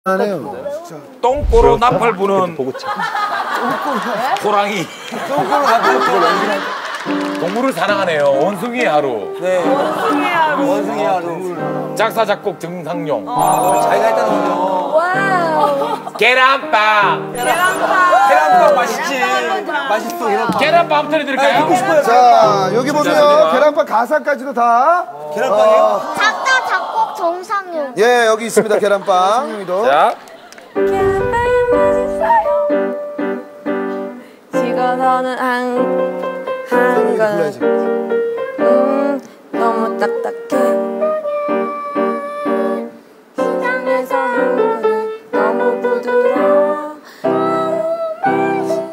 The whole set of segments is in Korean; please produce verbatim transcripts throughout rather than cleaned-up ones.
하네요. 똥꼬로 나팔 부는 호랑이. 똥꼬로 나팔 부는 동물을 사랑하네요. 원숭이의 하루. 네. 원숭이의 하루. 원숭이의 하루. 작사 작곡 정상용. 아, 자기가 했다는군요. 와우. 계란빵. 계란빵. 계란빵 맛있지. 맛있어 계란빵. 계란빵 한번 드릴까요? 먹고 싶어요. 자, 여기 보면 계란빵 가사까지도 다 계란빵이요? 작가 작곡 정상용. 예, 여기 있습니다. 계란빵. 상용이도. 자. 계란빵이 맛있어요. 식어서는 한 한 건. 불러야지. 음, 너무 딱딱해. 시장에서 한 거는 너무 부드러워. 너무 맛있어.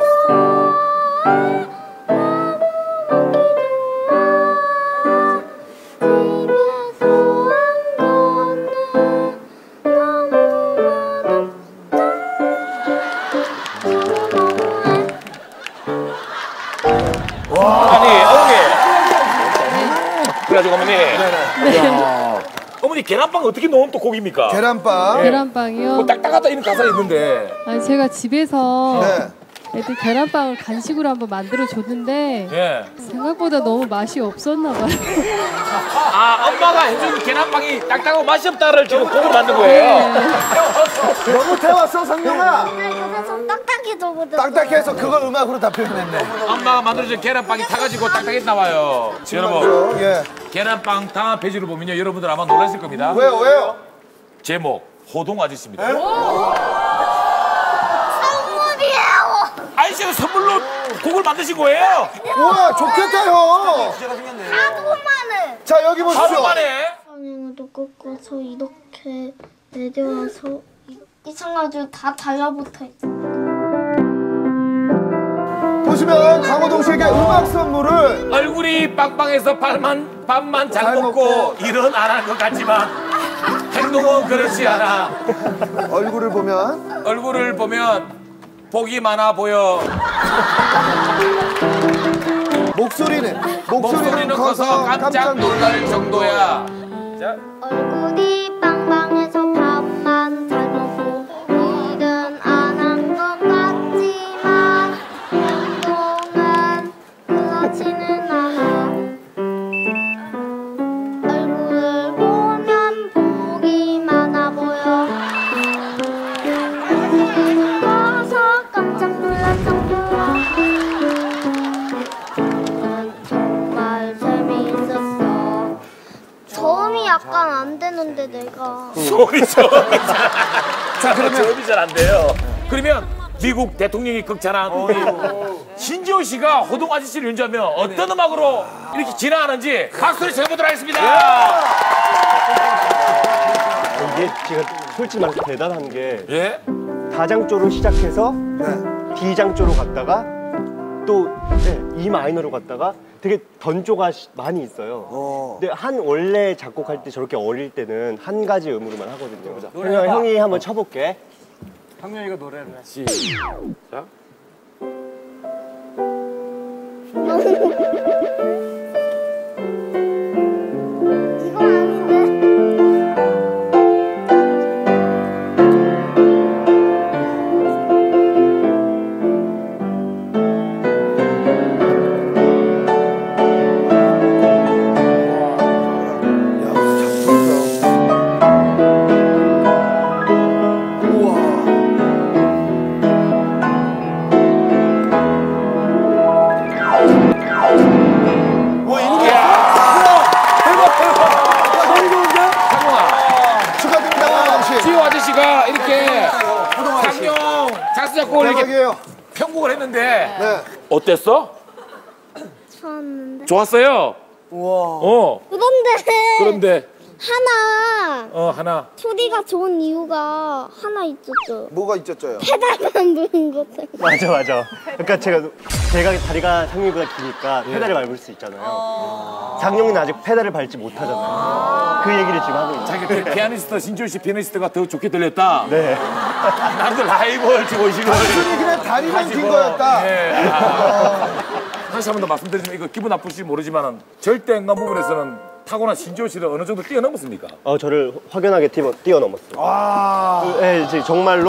집에서 한 거는 아니, 어머니. 그래가지고 어머니. 야, 어머니 계란빵 어떻게 넣은 또 곡입니까? 계란빵. 계란빵이요? 뭐 딱딱하다 이런 가사 있는데. 아니 제가 집에서 네. 애들 계란빵을 간식으로 한번 만들어 줬는데 예. 생각보다 너무 맛이 없었나 봐요. 아, 엄마가 해준 계란빵이 딱딱하고 맛이 없다를 지금 곡을 만든 거예요. 너무 태웠어, 상용아. 그래서 딱딱해서 보다. 딱딱해서 그걸 음악으로 다 표현했네. 엄마가 만들어준 계란빵이 타가지고 딱딱해서 나와요. 여러분, 예. 계란빵 다음 페이지를 보면요, 여러분들 아마 놀라실 겁니다. 왜요, 왜요? 제목 호동 아저씨입니다. 선물이에요. 아저씨가 선물로 곡을 만드신 거예요? 우와, 좋겠다, 형. 하도 많은. 자, 여기 하루 보십시오. 만에. 방향으로 꺾어서 이렇게 내려와서 이상하게 다 달라붙어 있어. 보시면 강호동 씨에게 음악 선물을 얼굴이 빵빵해서 밥만, 밥만 잘, 잘 먹고, 먹고 일은 안 할 것 같지만 행동은 그렇지 않아. 얼굴을 보면 얼굴을 보면 복이 많아 보여. 목소리는 목소리는 커서 깜짝 놀랄 정도야. 자. 얼굴이 빵빵해서 밥만 잘 먹고 일은 안 한 것 같지만 행동은 그렇지는 않아. 얼굴을 보면 복이 많아 보여. 커서 깜짝 놀랄 정도야. 정말 재미있었어. 저음이 약간 안 되는데 내가. 소리 저음이 잘. 자, 그러면 저음이 잘 안 돼요. 그러면 미국 대통령이 극찬한 우리 신지호 씨가 호동 아저씨를 연주하면 어떤 음악으로 이렇게 진화하는지 박수를 쳐보도록 하겠습니다. 이게 제가 솔직히 말해서 대단한 게 예? 다장조로 시작해서 네. D장조로 갔다가 또 네, E 마이너로 갔다가 되게 던조가 시- 많이 있어요. 어. 근데 한 원래 작곡할 때 저렇게 어릴 때는 한 가지 음으로만 하거든요. 그냥 형이 한번 쳐볼게. 상명이가 노래를 해. 시작. 이거 아닌데? 야, 작품이다. 우와. 와, 이런 게 상용아, 축하드립니다, 씨. 지호 아저씨가 이렇게 상용 작사 작곡을 이렇게 대박이에요. 편곡을 했는데 네. 어땠어? 좋았는데. 좋았어요. 우와. 어. 그런데 그런데 하나 어 하나. 소리가 좋은 이유가 하나 있었죠. 뭐가 있었죠요? 페달만 부는 것 때문에. 맞아 맞아. 그러니까 제가 제가 다리가 상용이보다 기니까 페달을 밟을 수 있잖아요. 상용이는 아직 페달을 밟지 못하잖아요. 그 얘기를 지금 하고 있어요. 자기 피- 피아니스트 신지호 씨 피아니스트가 더 좋게 들렸다. 네. 나도 라이벌 지금 오시고. 그냥 다리만 긴 거였다. 예. 아. 다시 한 번 더 말씀드리지만 이거 기분 나쁘실지 모르지만 절대 응감 부분에서는 타고난 신지호 씨를 어느 정도 뛰어넘었습니까? 어, 저를 확연하게 뛰어, 뛰어넘었어요. 와. 그, 예, 이제 정말로